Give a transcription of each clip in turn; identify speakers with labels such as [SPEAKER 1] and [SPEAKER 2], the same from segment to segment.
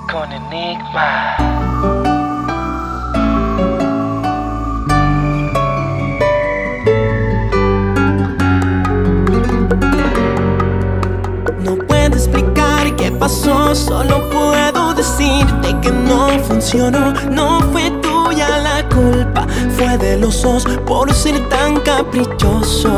[SPEAKER 1] con Enigma.
[SPEAKER 2] No puedo explicar qué pasó, solo puedo decirte que no funcionó. No fue tuya la culpa, fue de los dos por ser tan caprichosos.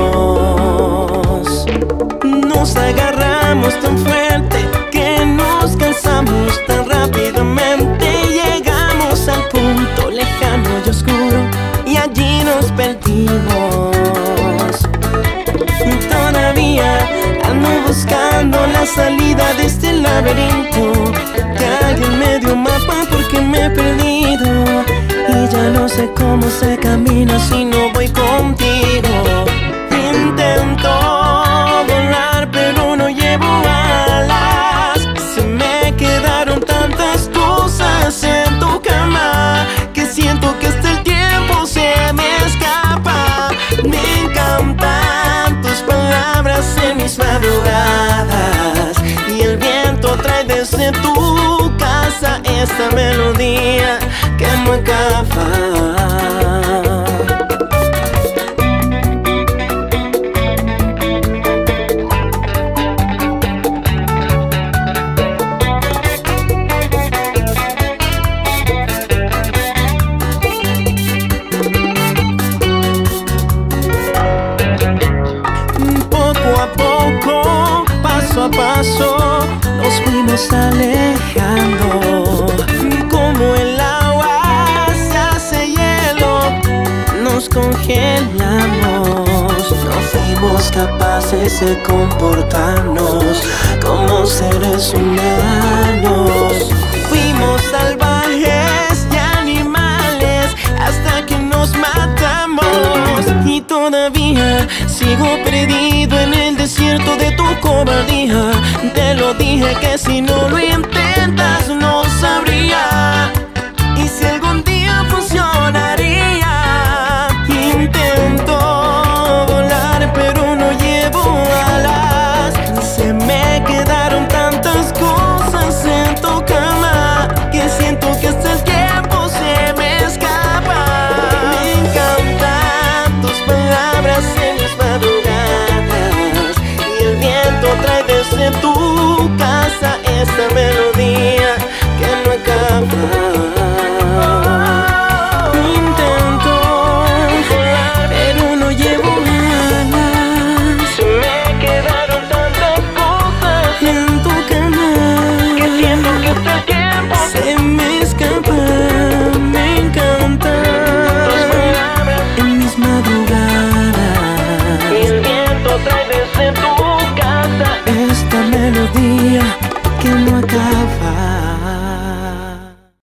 [SPEAKER 2] Nos agarramos tan fuerte que nos cansamos tan rápidamente. Llegamos al punto lejano y oscuro y allí nos perdimos. Todavía ando buscando la salida de este laberinto. Que alguien me dio un mapa porque me he perdido y ya no sé cómo se camina si no voy contigo. Intento volar pero no llevo alas. Se me quedaron tantas cosas en tu cama que siento que hasta el tiempo se me escapa. Me encantan tus palabras en mis madrugadas y el viento trae desde tu casa esta melodía que no acaba. Paso a paso nos fuimos alejando. Como el agua se hace hielo, nos congelamos. No fuimos capaces de comportarnos como seres humanos. Fuimos salvajes y animales hasta que nos matamos. Y todavía sigo perdido en el desierto de tu cobardía. Te lo dije que si no lo intentas no sabría. Y si algún día funcionaría. Intento volar pero no llevo alas. Se me quedaron tantas cosas en tu cama que siento que hasta el tiempo se me escapa. Me encantan tus palabras en mis madrugadas y el viento trae desde tu casa esta melodía que no acaba. Intento volar pero no llevo alas. Se me quedaron tantas cosas en tu cama que siento que hasta el tiempo se me escapa. Me encantan tus palabras en mis madrugadas y el viento trae desde tu casa esta melodía que no acaba.